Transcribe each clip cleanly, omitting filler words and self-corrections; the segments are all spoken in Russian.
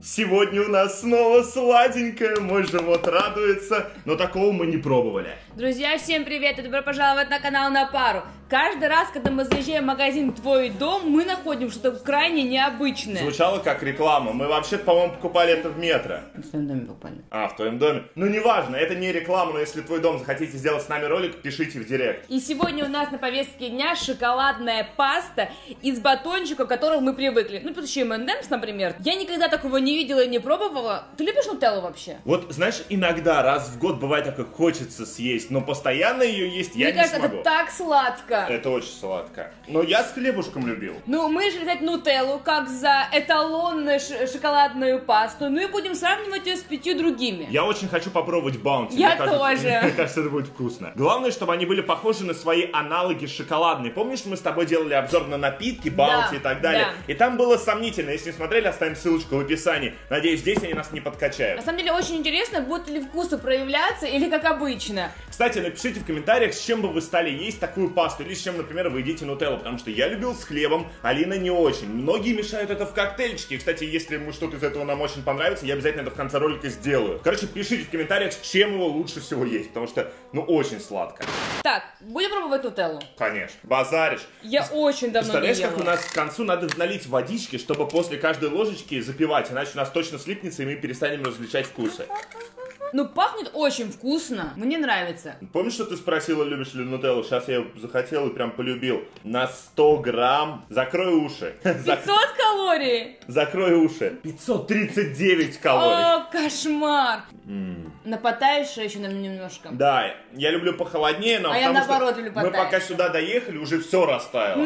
Сегодня у нас снова сладенькое, мой живот радуется, но такого мы не пробовали. Друзья, всем привет и добро пожаловать на канал На Пару. Каждый раз, когда мы заезжаем в магазин «Твой дом», мы находим что-то крайне необычное. Звучало как реклама, мы вообще-то, по-моему, покупали это в метро. В своем доме покупали. А, в твоем доме? Ну, неважно, это не реклама, но если «Твой дом» захотите сделать с нами ролик, пишите в директ. И сегодня у нас на повестке дня шоколадная паста из батончиков, к которым мы привыкли. Ну, тут еще и M&M's, например. Я никогда такого не видела и не пробовала. Ты любишь нутеллу вообще? Вот, знаешь, иногда, раз в год бывает такое, хочется съесть, но постоянно ее есть я не смогу. Мне кажется, это так сладко. Это очень сладко. Но я с хлебушком любил. Ну, мы решили взять нутеллу как за эталонную шоколадную пасту, ну и будем сравнивать ее с 5 другими. Я очень хочу попробовать баунти. Я тоже. Мне кажется, это будет вкусно. Главное, чтобы они были похожи на свои аналоги шоколадные. Помнишь, мы с тобой делали обзор на напитки, баунти Да, и так далее? да. И там было сомнительно. Если не смотрели, оставим ссылочку в описании. Надеюсь, здесь они нас не подкачают. На самом деле, очень интересно, будут ли вкусы проявляться или как обычно. Кстати, напишите в комментариях, с чем бы вы стали есть такую пасту. Или с чем, например, вы едите нутеллу. Потому что я любил с хлебом, Алина не очень. Многие мешают это в коктейльчике. И, кстати, если что-то из этого нам очень понравится, я обязательно это в конце ролика сделаю. Короче, пишите в комментариях, с чем его лучше всего есть. Потому что, ну, очень сладко. Так, будем пробовать нутеллу? Конечно. Базаришь. Я очень давно не Представляешь, ела. как у нас к концу надо налить водички, чтобы после каждой ложечки запивать, иначе у нас точно слипнется, и мы перестанем различать вкусы. Ну, пахнет очень вкусно. Мне нравится. Помнишь, что ты спросила, любишь ли нутеллу? Сейчас я ее захотел и прям полюбил. На 100 грамм. Закрой уши. 500 калорий? Закрой уши. 539 калорий. О, кошмар. Напотаешь еще нам немножко? Да, я люблю похолоднее, но А я потому наоборот что люблю мы потаявшее. пока сюда доехали, уже все растаяло.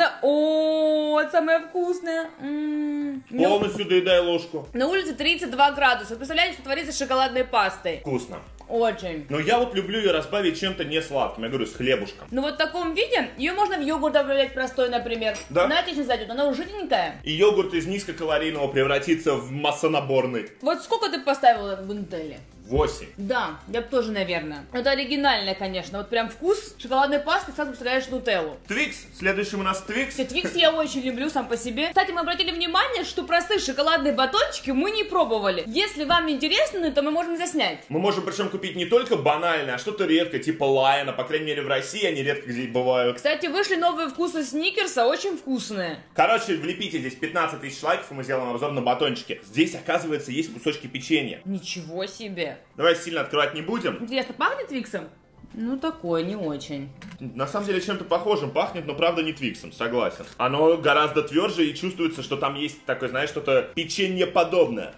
О, это самое вкусное. Полностью доедай ложку. На улице 32 градуса. Вы представляете, что творится с шоколадной пастой? Вкусно. Очень. Но я вот люблю ее разбавить чем-то не сладким, я говорю, с хлебушком. Ну вот в таком виде ее можно в йогурт добавлять простой, например. Да. Она отлично зайдет, она уже жиденькая. И йогурт из низкокалорийного превратится в массонаборный. Вот сколько ты поставила в нутелле? 8. Да, я бы тоже, наверное. Это оригинальное, конечно. Вот прям вкус шоколадной пасты, сразу представляешь нутеллу. Твикс. Следующим у нас Твикс. Твикс я очень люблю сам по себе. Кстати, мы обратили внимание, что простые шоколадные батончики мы не пробовали. Если вам интересно, то мы можем заснять. Мы можем причем купить не только банальное, а что-то редкое, типа Лайона. По крайней мере, в России они редко где бывают. Кстати, вышли новые вкусы Сникерса, очень вкусные. Короче, влепите здесь 15 тысяч лайков, и мы сделаем обзор на батончики. Здесь, оказывается, есть кусочки печенья. Ничего себе. Давай сильно открывать не будем. Интересно, пахнет Твиксом? Ну, такое, не очень. На самом деле, чем-то похожим пахнет, но правда не Твиксом, согласен. Оно гораздо тверже, и чувствуется, что там есть такое, знаешь, что-то печенье подобное.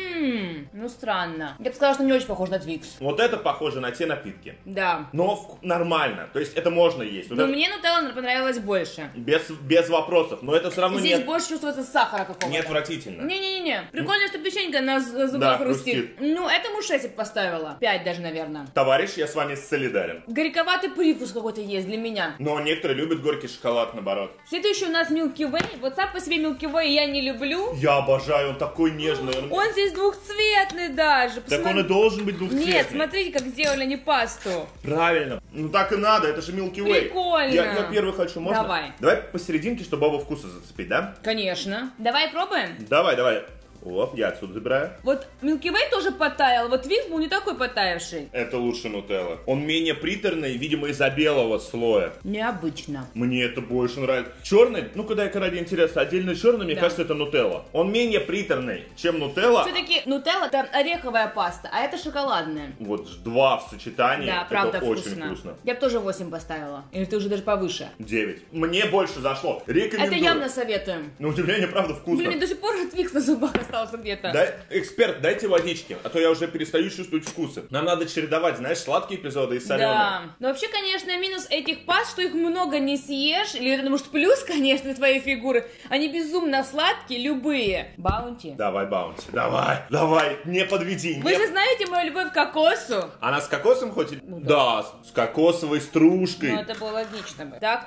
Ну, странно. Я бы сказала, что не очень похож на Твикс. Вот это похоже на те напитки. Да. Но нормально, то есть это можно есть. Вот Но это мне нутелла понравилась больше. без вопросов, но это все равно Здесь не, больше чувствуется сахара какого-то. не отвратительно. Не-не-не. Прикольно, что печенька на зубах Да, хрустит. хрустит. Ну, этому 6 я бы поставила. 5 даже, наверное. Товарищ, я с вами солидарен. Горьковатый привкус какой-то есть для меня. Но некоторые любят горький шоколад, наоборот. Следующий у нас Milky Way. Вот сам по себе Milky Way я не люблю. Я обожаю, он такой нежный. Он здесь двухцветный даже. Так он и должен быть двухцветный. Нет, смотрите, как сделали они пасту. Правильно. Ну так и надо, это же Milky Way. Прикольно. Я первый хочу, можно? Давай. Давай посерединке, чтобы оба вкуса зацепить, да? Конечно. Давай пробуем. Давай. Оп, я отсюда забираю. Вот Milky Way тоже потаял, вот Твикс был не такой потаявший. Это лучше нутелла. Он менее приторный, видимо, из-за белого слоя. Необычно. Мне это больше нравится. Черный, ну когда ради интереса, отдельно черный, мне Да. кажется, это нутелла. Он менее приторный, чем нутелла. Все-таки нутелла это ореховая паста, а это шоколадная. Вот два в сочетании, Да, это правда очень вкусно. вкусно. Я бы тоже 8 поставила. Или ты уже даже повыше. 9. Мне больше зашло. Рекомендую. Это явно советуем. На удивление, правда, вкусно. Блин, до сих пор же Твикс на зубах остался где-то. Эксперт, дайте водички, а то я уже перестаю чувствовать вкусы. Нам надо чередовать, знаешь, сладкие эпизоды и соленые. Да. Но вообще, конечно, минус этих паст, что их много не съешь. Или это, может, плюс, конечно, твоей фигуры. Они безумно сладкие, любые. Баунти. Давай, баунти. Давай, не подведи. Вы же знаете мою любовь к кокосу. Она с кокосом хоть? Ну да, с кокосовой стружкой. Ну, это было логично бы. Так.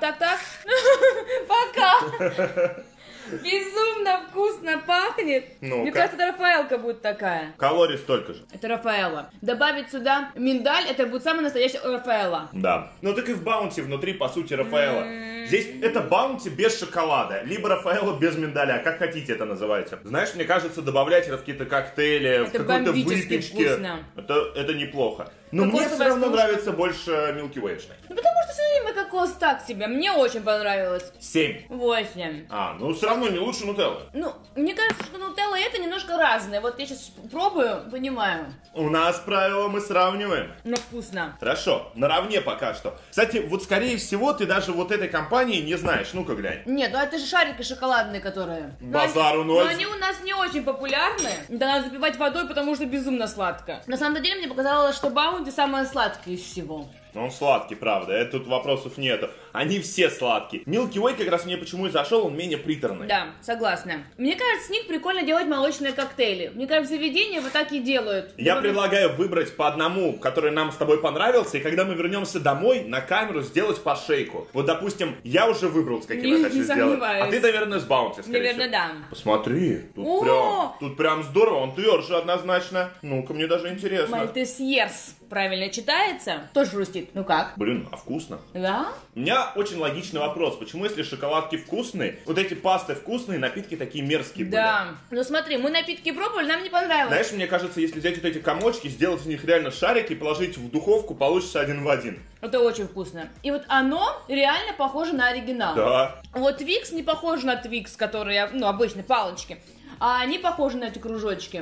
Пока. Безумно вкусно пахнет. Ну-ка. Мне кажется, это Рафаэлка будет такая. Калорий столько же. Это Рафаэлла. Добавить сюда миндаль, это будет самая настоящая Рафаэлла. Да. Ну так и в баунти внутри, по сути, Рафаэлла. Здесь это баунти без шоколада, либо Рафаэлло без миндаля, как хотите это называйте. Знаешь, мне кажется, добавлять это в какие-то коктейли, в какой-то выпечке, это неплохо. Но мне все равно нравится больше Milky Way. Ну потому что все время кокос так себе. Мне очень понравилось. 7. 8. Ну все равно не лучше нутеллы. Ну, мне кажется, что нутелла и это немножко разные. Вот я сейчас пробую, понимаю. У нас правила мы сравниваем. Но вкусно. Хорошо, наравне пока что. Кстати, вот скорее всего ты даже вот этой компании не знаешь. Ну-ка глянь. Нет, ну это же шарики шоколадные, которые. Базару ноль. Но они у нас не очень популярны. Да надо запивать водой, потому что безумно сладко. На самом деле мне показалось, что баунти самое сладкое из всего. Он сладкий, правда, тут вопросов нету. Они все сладкие. Milky Way как раз мне почему и зашел, он менее приторный. Да, согласна. Мне кажется, с них прикольно делать молочные коктейли. Мне кажется, заведения вот так и делают. Я предлагаю выбрать по одному, который нам с тобой понравился, и когда мы вернемся домой, на камеру сделать по шейку. Вот, допустим, я уже выбрал, с каким я хочу сделать. А ты, наверное, с баунти, скорее Наверное, да. Посмотри, тут прям здорово, он тверже однозначно. Ну-ка, мне даже интересно. Мальтесьерс. Правильно читается? Тоже хрустит. Ну как? Блин, а вкусно. Да? У меня очень логичный вопрос. Почему, если шоколадки вкусные, вот эти пасты вкусные, напитки такие мерзкие были? Да. Ну смотри, мы напитки пробовали, нам не понравилось. Знаешь, мне кажется, если взять вот эти комочки, сделать из них реально шарики, положить в духовку, получится 1 в 1. Это очень вкусно. И вот оно реально похоже на оригинал. Да. Вот Твикс не похож на Твикс, которые, обычные палочки. А они похожи на эти кружочки.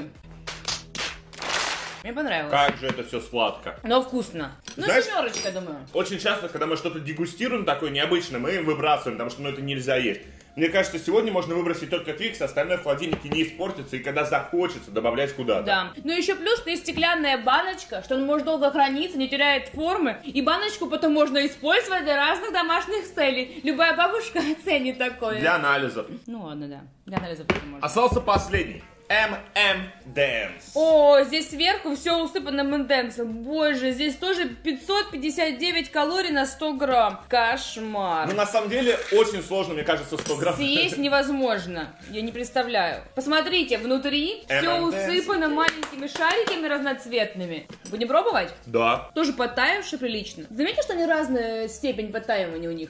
Мне понравилось. Как же это все сладко. Но вкусно. Знаешь, 7, думаю. Очень часто, когда мы что-то дегустируем такое необычное, мы выбрасываем, потому что это нельзя есть. Мне кажется, сегодня можно выбросить только Твикс, остальное в холодильнике не испортится, и когда захочется, добавлять куда-то. Да. Ну еще плюс, что есть стеклянная баночка, что он может долго храниться, не теряет формы, и баночку потом можно использовать для разных домашних целей. Любая бабушка оценит такое. Для анализов. Ну ладно, да. Для анализов тоже можно. Остался последний. M&M's. О, здесь сверху все усыпано M&M's. Боже, здесь тоже 559 калорий на 100 грамм. Кошмар. Ну, на самом деле, очень сложно, мне кажется, 100 грамм. Съесть невозможно. Я не представляю. Посмотрите, внутри все усыпано маленькими шариками разноцветными. Будем пробовать? Да. Тоже подтаявшие прилично. Заметьте, что они разная степень подтаивания у них.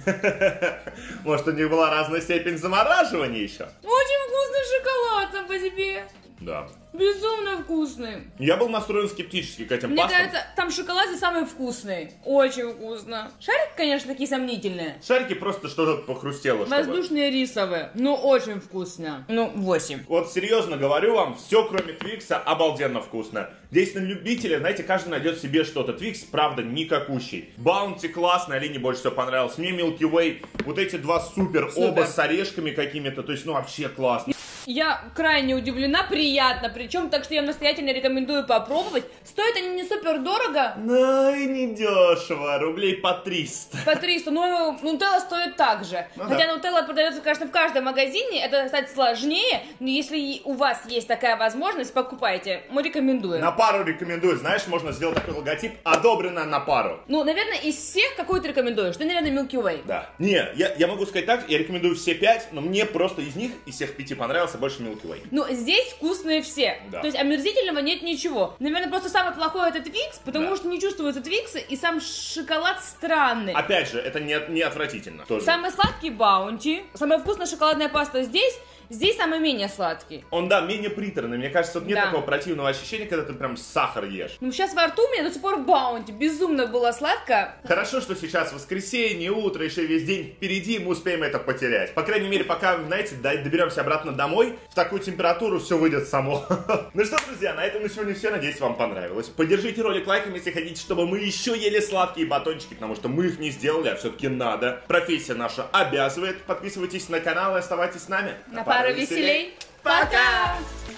Может, у них была разная степень замораживания еще? Очень вкусный шоколад сам по себе. Да. Безумно вкусный. Я был настроен скептически к этим Мне пастам. кажется, там шоколад самый вкусный. Очень вкусно. Шарики, конечно, такие сомнительные. Шарики просто что-то похрустело. Воздушные рисовые. Ну, очень вкусно. Ну, 8. Вот серьезно говорю вам, все кроме Твикса обалденно вкусно. Здесь на любителя, знаете, каждый найдет себе что-то. Твикс, правда, никакущий. Баунти классный, Алине больше всего понравился. Мне Milky Way. Вот эти два супер. Оба с орешками какими-то. То есть, вообще классно. Я крайне удивлена, приятно, причем, так что я настоятельно рекомендую попробовать. Стоят они не супер дорого. Ну и не дешево, рублей по 300. По 300, но нутелла стоит так же. Хотя нутелла продается, конечно, в каждом магазине, это, кстати, сложнее, но если у вас есть такая возможность, покупайте, мы рекомендуем. На пару рекомендую, знаешь, можно сделать такой логотип, одобрено на пару. Ну, наверное, из всех какой ты рекомендуешь? Ты, наверное, Milky Way. Да. Не, я могу сказать так, я рекомендую все 5, но мне просто из них, из всех 5 понравился больше Milky Way. Ну, здесь вкусные все. Да. То есть омерзительного нет ничего. Наверное, просто самый плохой это Твикс, потому что не чувствуются Твиксы, и сам шоколад странный. Опять же, это не отвратительно. Тоже. Самый сладкий Баунти. Самая вкусная шоколадная паста здесь. Здесь самый менее сладкий. Он, да, менее приторный. Мне кажется, вот нет такого противного ощущения, когда ты прям сахар ешь. Ну, сейчас во рту у меня до сих пор Баунти. Безумно было сладко. Хорошо, что сейчас воскресенье, утро, еще весь день впереди, мы успеем это потерять. По крайней мере, пока, знаете, доберемся обратно домой, в такую температуру все выйдет само. Ну что, друзья, на этом на сегодня все. Надеюсь, вам понравилось. Поддержите ролик лайком, если хотите, чтобы мы еще ели сладкие батончики, потому что мы их не сделали, а все-таки надо. Профессия наша обязывает. Подписывайтесь на канал и оставайтесь с нами. На пару веселей. Пока!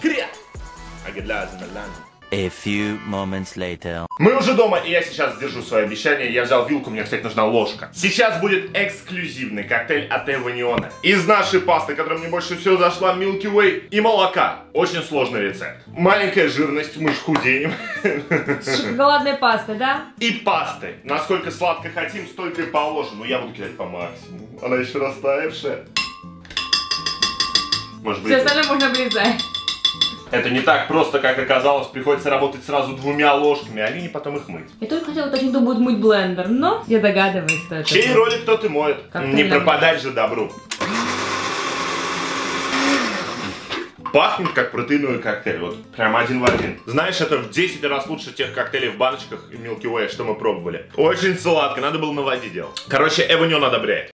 A few moments later. Мы уже дома, и я сейчас сдержу свое обещание. Я взял вилку, мне, кстати, нужна ложка. Сейчас будет эксклюзивный коктейль от Эваниона. Из нашей пасты, которая мне больше всего зашла, Milky Way и молока. Очень сложный рецепт. Маленькая жирность, мы ж худеем. С шоколадной пастой, да? И пастой. Насколько сладко хотим, столько и положим. Но я буду кидать по максимуму. Она еще растаявшая. Может быть. Все остальное можно обрезать. Это не так просто, как оказалось. Приходится работать сразу 2 ложками, а Алине потом их мыть. Я только хотела уточнить, кто будет мыть блендер, но я догадываюсь, что это. Чей ролик тот и моет. Не пропадать же добру. Пахнет как протеиновый коктейль, вот прям один в один. Знаешь, это в 10 раз лучше тех коктейлей в баночках Milky Way, что мы пробовали. Очень сладко, надо было на воде делать. Короче, Эваньон одобряет.